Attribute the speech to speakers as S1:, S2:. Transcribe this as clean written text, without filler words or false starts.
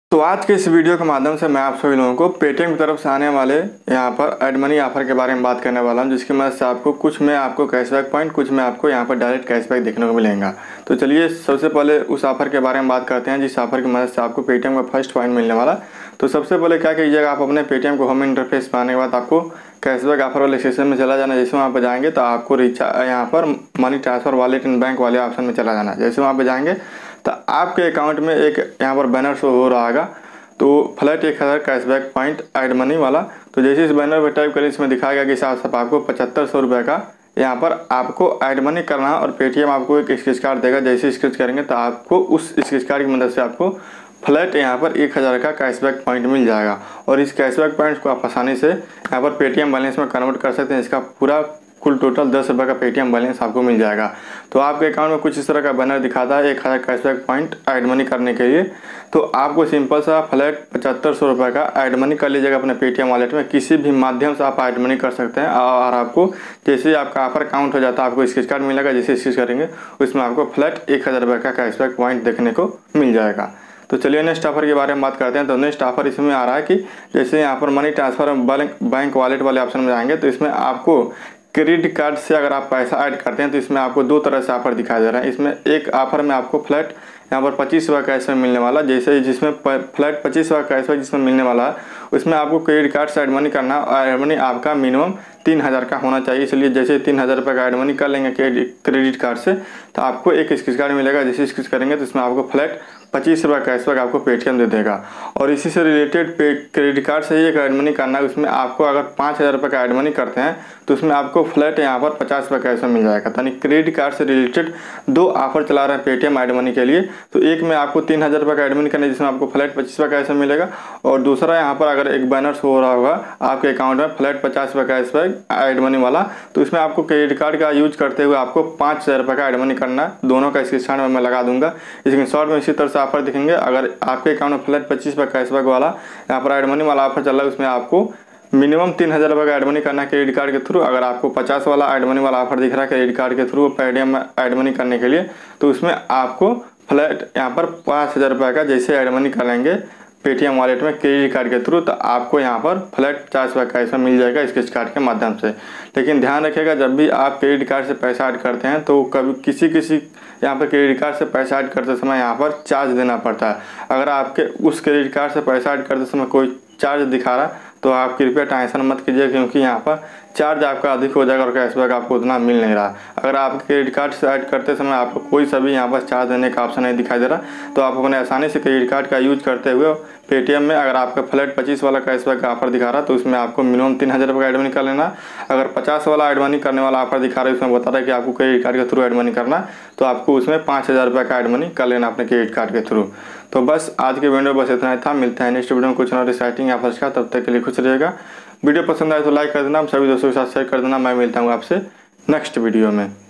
S1: तो आज के इस वीडियो के माध्यम से मैं आप सभी लोगों को पेटीएम की तरफ से आने वाले यहाँ पर ऐड मनी ऑफर के बारे में बात करने वाला हूँ, जिसकी मदद से आपको कुछ में आपको कैशबैक पॉइंट, कुछ में आपको यहाँ पर डायरेक्ट कैशबैक देखने को मिलेगा। तो चलिए सबसे पहले उस ऑफर के बारे में बात करते हैं जिस ऑफर की मदद से आपको पेटीएम का फर्स्ट पॉइंट मिलने वाला। तो सबसे पहले क्या कीजिएगा, आप अपने पेटीएम को होम इंटरफेस पर आने के बाद आपको कैशबैक ऑफर वाले सेक्शन में चला जाना। जैसे वहाँ पर जाएंगे तो आपको यहाँ पर money transfer wallet and bank वाले ऑप्शन में चला जाना। जैसे वहाँ पर जाएंगे तो आपके अकाउंट में एक यहाँ पर बैनर शो हो रहा होगा, तो flat 1000 cashback point add money वाला। तो जैसे इस बैनर पर टाइप करें, इसमें दिखाएगा कि साहब आपको 7500 रुपये का यहाँ पर आपको ऐड मनी करना है और पेटीएम आपको एक स्केच कार्ड देगा। जैसे स्केच करेंगे तो आपको उस स्केच कार्ड की मदद से आपको फ्लैट यहाँ पर 1000 का कैशबैक पॉइंट मिल जाएगा। और इस कैशबैक पॉइंट को आप आसानी से यहाँ पर पेटीएम बैलेंस में कन्वर्ट कर सकते हैं। इसका पूरा कुल टोटल 10 रुपये का पेटीएम बैलेंस आपको मिल जाएगा। तो आपके अकाउंट में कुछ इस तरह का बैनर दिखाता है 1000 कैशबैक पॉइंट ऐड मनी करने के लिए। तो आपको सिंपल सा फ्लैट 7500 रुपये का ऐड मनी कर लीजिएगा अपने पेटीएम वॉलेट में। किसी भी माध्यम से आप ऐड मनी कर सकते हैं और आपको जैसे आपका ऑफर काउंट हो जाता है आपको स्केच कार्ड मिलेगा। जैसे स्केच करेंगे उसमें आपको फ्लैट 1000 रुपये का कैशबैक पॉइंट देखने को मिल जाएगा। तो चलिए नेक्स्ट ऑफर के बारे में बात करते हैं। तो नेक्स्ट ऑफर इसमें आ रहा है कि जैसे यहाँ पर मनी ट्रांसफर बैंक वॉलेट वाले ऑप्शन में जाएंगे तो इसमें आपको क्रेडिट कार्ड से अगर आप पैसा ऐड करते हैं तो इसमें आपको दो तरह से ऑफर दिखाई दे रहा है। इसमें एक ऑफर में आपको फ्लैट यहाँ पर 25 रुपये कैशबैक मिलने वाला, जैसे जिसमें फ्लैट 25 रुपये कैशबैक जिसमें मिलने वाला है उसमें आपको क्रेडिट कार्ड से ऐड मनी करना और ऐड मनी आपका मिनिमम 3000 का होना चाहिए। इसलिए जैसे 3000 रुपये का ऐड मनी कर लेंगे क्रेडिट कार्ड से तो आपको एक स्केच कार्ड मिलेगा। जैसे स्केच करेंगे तो इसमें आपको फ्लैट 25 रुपये कैशबैक आपको पेटीएम दे देगा। और इसी से रिलेटेड क्रेडिट कार्ड से ही एक ऐड मनी करना है, उसमें आपको अगर 5000 रुपये का ऐड मनी करते हैं तो उसमें आपको फ्लैट यहाँ पर 50 रुपये कैशबैक मिल जाएगा। यानी क्रेडिट कार्ड से रिलेटेड दो ऑफर चला रहे हैं पेटीएम ऐड मनी के लिए। तो एक में आपको 3000 रुपये का ऐड मनी करना है जिसमें आपको फ्लैट 25 रुपये कैशबैक मिलेगा, और दूसरा यहाँ पर अगर एक बैनर शो हो रहा होगा आपके अकाउंट में फ्लैट 50 रुपये कैशबैक ऐड मनी वाला, तो इसमें आपको क्रेडिट कार्ड का यूज करते हुए आपको 5000 रुपये का ऐड मनी करना है। दोनों का स्क्रीनशॉट में मैं लगा दूंगा। स्क्रीन शॉट में इसी तरह से ऑफर दिखेंगे। अगर आपके अकाउंट में फ्लैट 25 रुपये कैशबैक वाला यहाँ पर ऐड मनी वाला ऑफर चल रहा है, उसमें आपको मिनिमम 3000 रुपये का ऐड मनी करना है क्रेडिट कार्ड के थ्रू। अगर आपको 50 वाला ऐड मनी वाला ऑफर दिख रहा है क्रेडिट कार्ड के थ्रू पेटीएम ऐड मनी करने के लिए, तो उसमें आपको फ्लैट यहाँ पर 5000 रुपये का जैसे ऐड मनी कर लेंगे पेटीएम वॉलेट में क्रेडिट कार्ड के थ्रू, तो आपको यहाँ पर फ्लैट 50 रुपये का इसमें मिल जाएगा स्केच कार्ड के माध्यम से। लेकिन ध्यान रखिएगा, जब भी आप क्रेडिट कार्ड से पैसा ऐड करते हैं तो कभी किसी यहाँ पर क्रेडिट कार्ड से पैसा ऐड करते समय यहाँ पर चार्ज देना पड़ता है। अगर आपके उस क्रेडिट कार्ड से पैसा ऐड करते समय कोई चार्ज दिखा रहा है तो आप कृपया टेंशन मत कीजिए, क्योंकि यहाँ पर चार्ज आपका अधिक हो जाएगा और कैशबैक आपको उतना मिल नहीं रहा। अगर आप क्रेडिट कार्ड से ऐड करते समय आपको कोई सा भी यहाँ पर चार्ज देने का ऑप्शन नहीं दिखाई दे रहा, तो आप अपने आसानी से क्रेडिट कार्ड का यूज करते हुए पेटीएम में अगर आपका फ्लैट 25 वाला कैशबैक का ऑफर दिखा रहा है तो उसमें आपको मिनिमम 3000 रुपये का ऐड मनी कर लेना। अगर 50 वाला ऐड मनी करने वाला ऑफर दिखा रहा है उसमें बता रहा है कि आपको क्रेडिट कार्ड के थ्रू ऐड मनी करना, तो आपको उसमें 5000 रुपये का ऐड मनी कर लेना अपने क्रेडिट कार्ड के थ्रू। तो बस आज के वीडियो बस इतना ही था। मिलते हैं नेक्स्ट वीडियो में कुछ और एक्साइटिंग ऑफर्स का। तब तक के लिए खुश रहिएगा। वीडियो पसंद आए तो लाइक कर देना, सभी दोस्तों के साथ शेयर कर देना। मैं मिलता हूँ आपसे नेक्स्ट वीडियो में।